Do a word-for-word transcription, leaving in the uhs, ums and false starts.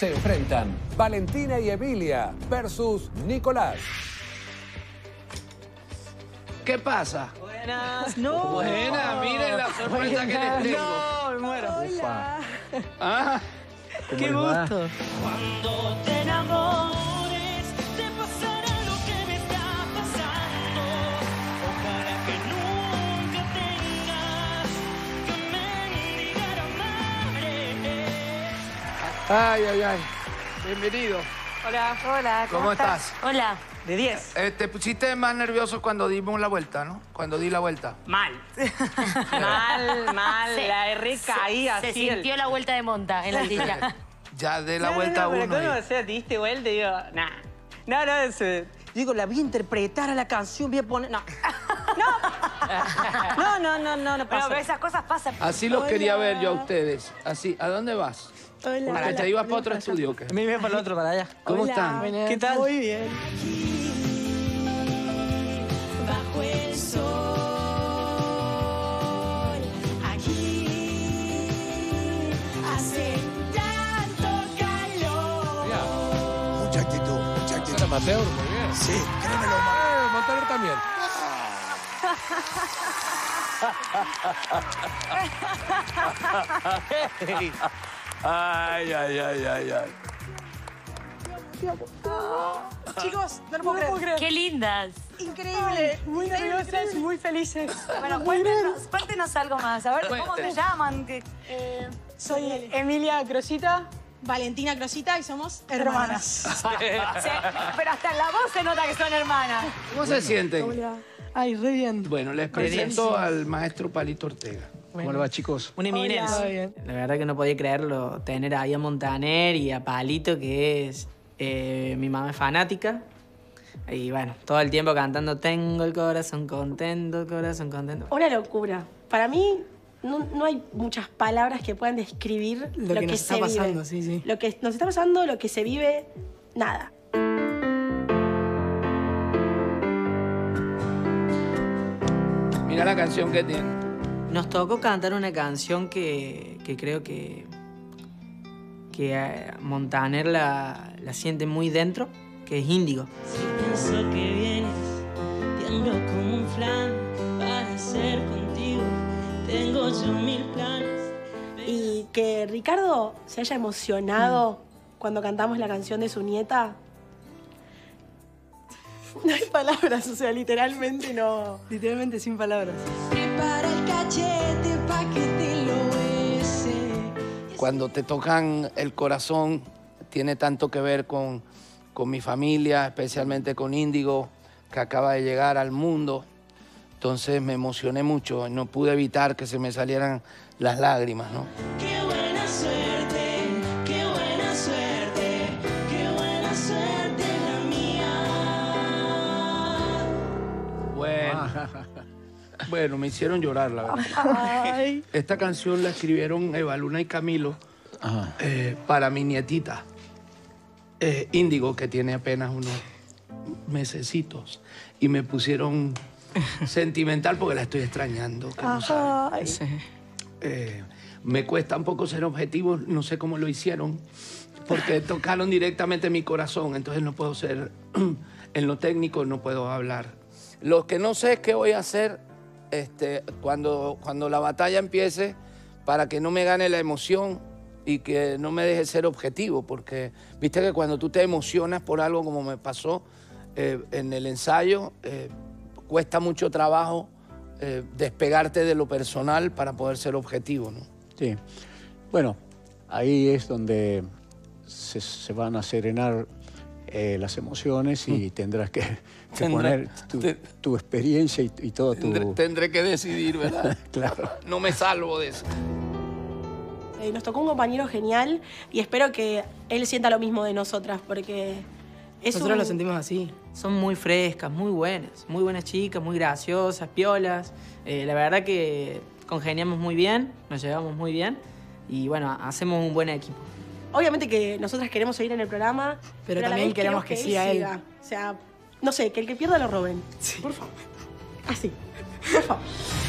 Se enfrentan Valentina y Emilia versus Nicolás. ¿Qué pasa? Buenas. No. Buenas, miren la sorpresa que les tengo. No, me muero. Hola. Ah, Qué gusto. Cuando te enamores, te pasará lo que me está pasando. Ojalá que nunca tengas que mendigar amar. ay, ay, ay. Bienvenido. Hola. Hola, ¿cómo, ¿Cómo estás? estás? Hola. De diez. Eh, te pusiste más nervioso cuando dimos la vuelta, ¿no? Cuando di la vuelta. Mal. mal, mal. Se- la R caí Se así. sintió la vuelta de monta en la silla. Ya de la No, vuelta no, no, uno. pero ¿cómo? y- O sea, te diste vuelta y digo, nah. No, no, eso. Digo, la voy a interpretar a la canción, voy a poner. No. No. No, no, no, no, no Bueno, pasa. pero esas cosas pasan. Así los quería ver yo a ustedes. Así, ¿a dónde vas? Hola. ¿Porque te ibas para otro estudio o qué? Me voy para el otro, para allá. ¿Cómo Hola. están? ¿Qué tal? Muy bien. Bajo el sol, aquí hace tanto calor. Mira, Mucha actitud, mucha era actitud. amateur, muy bien. Sí, créemelo. Eh, Montaner también. Ay, ay, ay, ay, ay. Chicos, no lo puedo creer. Qué lindas. Increíble. Muy nerviosas, muy felices. Bueno, cuéntenos, cuéntenos algo más. A ver, ¿cómo Cuente. se llaman? ¿Qué- Eh, soy Emilia Crosita. Valentina Crosita y somos hermanas. Se- pero hasta en la voz se nota que son hermanas. ¿Cómo se sienten? Hola. Ay, re bien. Bueno, les presento al maestro Palito Ortega. ¿Cómo le va, chicos? Una eminencia. Hola. Bien. La verdad que no podía creerlo, tener ahí a Montaner y a Palito, que es... eh, mi mamá es fanática. Y bueno, todo el tiempo cantando tengo el corazón contento, el corazón contento. Una locura. Para mí no, no hay muchas palabras que puedan describir Lo lo, que que, nos se está vive. pasando, sí, sí. Lo que nos está pasando, lo que se vive, nada. Mira la canción que tiene. Nos tocó cantar una canción que, que creo que, que eh, Montaner la, la siente muy dentro, que es Índigo. Si pienso que vienes, tiemblo como un flan para ser contigo. Tengo yo mil planes. Y que Ricardo se haya emocionado cuando cantamos la canción de su nieta. No hay palabras, o sea, literalmente no. Literalmente sin palabras. Prepara el cachete pa' que te lo bese. Cuando te tocan el corazón, tiene tanto que ver con, con mi familia, especialmente con Índigo, que acaba de llegar al mundo. Entonces me emocioné mucho, no pude evitar que se me salieran las lágrimas, ¿no? Qué buena suerte, qué buena suerte, qué buena suerte la mía. Bueno, bueno, me hicieron llorar, la verdad. Ay. Esta canción la escribieron Eva Luna y Camilo eh, para mi nietita, eh, Índigo, que tiene apenas unos mesecitos. Y me pusieron sentimental porque la estoy extrañando. Que no saben. Ay. Eh, me cuesta un poco ser objetivo, no sé cómo lo hicieron, porque tocaron directamente mi corazón, entonces no puedo ser, en lo técnico no puedo hablar. Lo que no sé es qué voy a hacer este, cuando, cuando la batalla empiece para que no me gane la emoción y que no me deje ser objetivo, porque viste que cuando tú te emocionas por algo como me pasó eh, en el ensayo, eh, cuesta mucho trabajo eh, despegarte de lo personal para poder ser objetivo, ¿no? Sí. Bueno, ahí es donde se, se van a serenar eh, las emociones y tendrás que, que Tendrá- poner tu, te- tu experiencia y, y todo tu... Tendré, tendré que decidir, ¿verdad? Claro. No me salvo de eso. Eh, Nos tocó un compañero genial y espero que él sienta lo mismo de nosotras, porque es Nosotros un- lo sentimos así. Son muy frescas, muy buenas, muy buenas chicas, muy graciosas, piolas. Eh, la verdad que congeniamos muy bien, nos llevamos muy bien y bueno, hacemos un buen equipo. Obviamente que nosotras queremos seguir en el programa, Pero a la también vez queremos que siga él. siga. O sea, no sé, que el que pierda lo roben. Por favor. Así. Por favor.